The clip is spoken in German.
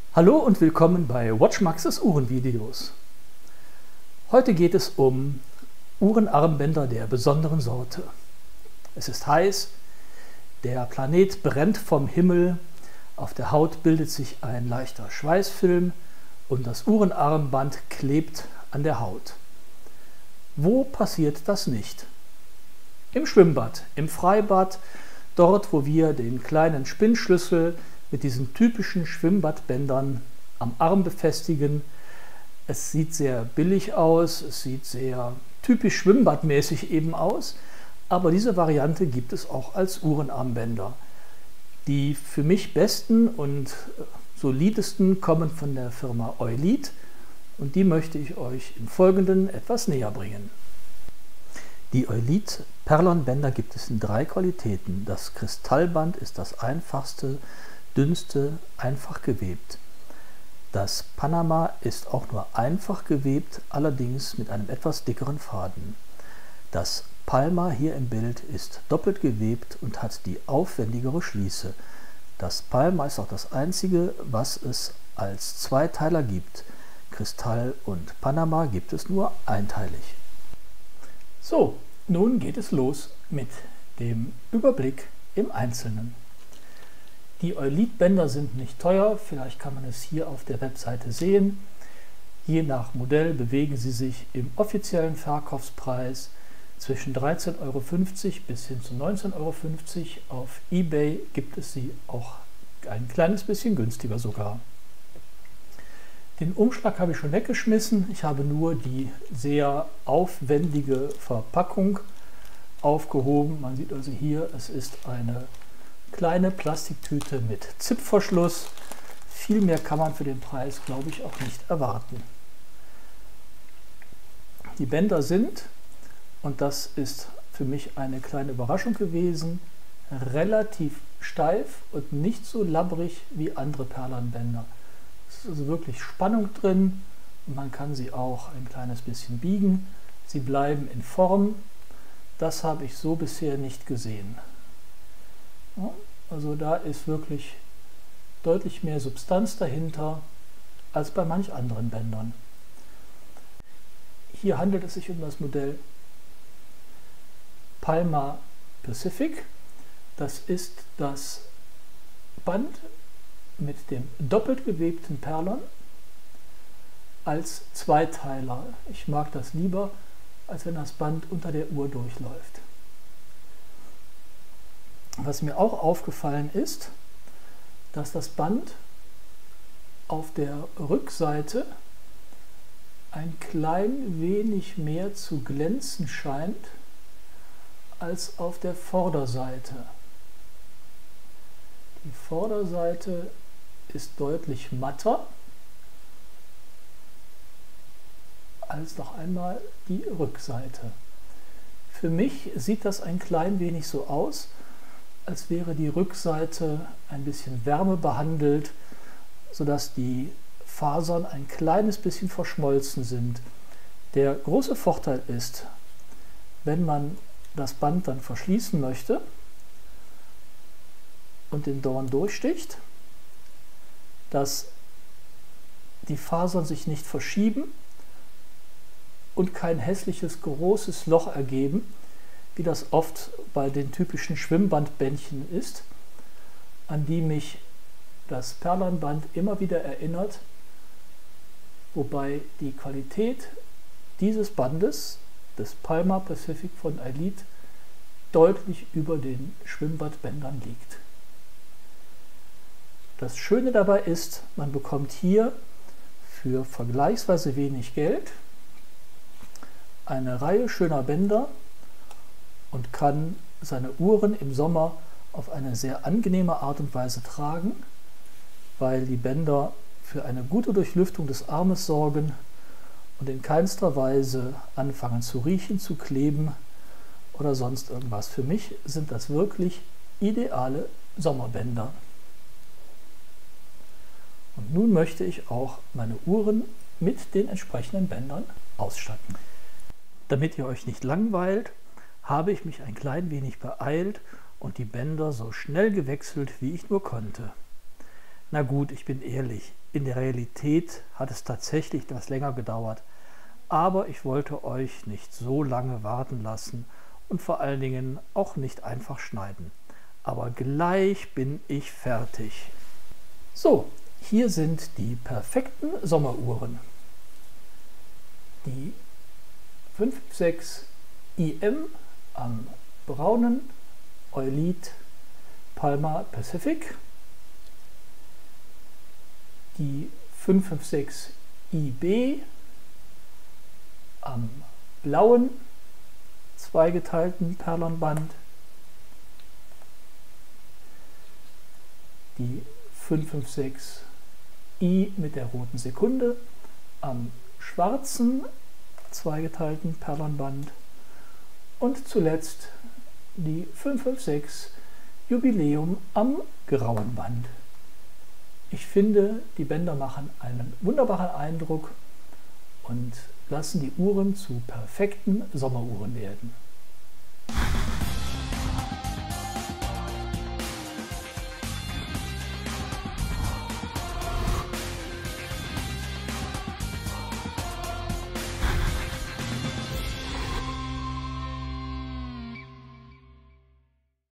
Hallo und willkommen bei WatchMax's Uhrenvideos. Heute geht es um Uhrenarmbänder der besonderen Sorte. Es ist heiß, der Planet brennt vom Himmel, auf der Haut bildet sich ein leichter Schweißfilm und das Uhrenarmband klebt an der Haut. Wo passiert das nicht? Im Schwimmbad, im Freibad, dort wo wir den kleinen Spinnschlüssel mit diesen typischen Schwimmbadbändern am Arm befestigen. Es sieht sehr billig aus, es sieht sehr typisch schwimmbadmäßig eben aus, aber diese Variante gibt es auch als Uhrenarmbänder. Die für mich besten und solidesten kommen von der Firma Eulit und die möchte ich euch im Folgenden etwas näher bringen. Die Eulit Perlon-Bänder gibt es in 3 Qualitäten. Das Kristallband ist das einfachste, dünnste, einfach gewebt. Das Panama ist auch nur einfach gewebt, allerdings mit einem etwas dickeren Faden. Das Palma hier im Bild ist doppelt gewebt und hat die aufwendigere Schließe. Das Palma ist auch das einzige, was es als Zweiteiler gibt. Kristall und Panama gibt es nur einteilig. So, nun geht es los mit dem Überblick im Einzelnen. Die Eulit-Bänder sind nicht teuer, vielleicht kann man es hier auf der Webseite sehen. Je nach Modell bewegen sie sich im offiziellen Verkaufspreis zwischen 13,50 € bis hin zu 19,50 €. Auf eBay gibt es sie auch ein kleines bisschen günstiger sogar. Den Umschlag habe ich schon weggeschmissen, ich habe nur die sehr aufwendige Verpackung aufgehoben. Man sieht also hier, es ist eine kleine Plastiktüte mit Zipfverschluss. Viel mehr kann man für den Preis, glaube ich, auch nicht erwarten. Die Bänder sind, und das ist für mich eine kleine Überraschung gewesen, relativ steif und nicht so labbrig wie andere Perlon-Bänder. Es ist also wirklich Spannung drin und man kann sie auch ein kleines bisschen biegen. Sie bleiben in Form. Das habe ich so bisher nicht gesehen. Also da ist wirklich deutlich mehr Substanz dahinter als bei manch anderen Bändern. Hier handelt es sich um das Modell Palma Pacific. Das ist das Band mit dem doppelt gewebten Perlon als Zweiteiler. Ich mag das lieber, als wenn das Band unter der Uhr durchläuft. Was mir auch aufgefallen ist, dass das Band auf der Rückseite ein klein wenig mehr zu glänzen scheint als auf der Vorderseite. Die Vorderseite ist deutlich matter als noch einmal die Rückseite. Für mich sieht das ein klein wenig so aus, als wäre die Rückseite ein bisschen wärmebehandelt, sodass die Fasern ein kleines bisschen verschmolzen sind. Der große Vorteil ist, wenn man das Band dann verschließen möchte und den Dorn durchsticht, dass die Fasern sich nicht verschieben und kein hässliches großes Loch ergeben, wie das oft bei den typischen Schwimmbandbändchen ist, an die mich das Perlon-Band immer wieder erinnert, wobei die Qualität dieses Bandes, des Palma Pacific von Eulit, deutlich über den Schwimmbadbändern liegt. Das Schöne dabei ist, man bekommt hier für vergleichsweise wenig Geld eine Reihe schöner Bänder und kann seine Uhren im Sommer auf eine sehr angenehme Art und Weise tragen, weil die Bänder für eine gute Durchlüftung des Armes sorgen und in keinster Weise anfangen zu riechen, zu kleben oder sonst irgendwas. Für mich sind das wirklich ideale Sommerbänder. Und nun möchte ich auch meine Uhren mit den entsprechenden Bändern ausstatten. Damit ihr euch nicht langweilt, habe ich mich ein klein wenig beeilt und die Bänder so schnell gewechselt, wie ich nur konnte. Na gut, ich bin ehrlich, in der Realität hat es tatsächlich etwas länger gedauert, aber ich wollte euch nicht so lange warten lassen und vor allen Dingen auch nicht einfach schneiden. Aber gleich bin ich fertig. So, hier sind die perfekten Sommeruhren. Die 556 IM am braunen Eulit Palma Pacific, die 556 IB am blauen zweigeteilten Perlonband, die 556 I mit der roten Sekunde am schwarzen zweigeteilten Perlonband und zuletzt die 556 Jubiläum am grauen Band. Ich finde, die Bänder machen einen wunderbaren Eindruck und lassen die Uhren zu perfekten Sommeruhren werden.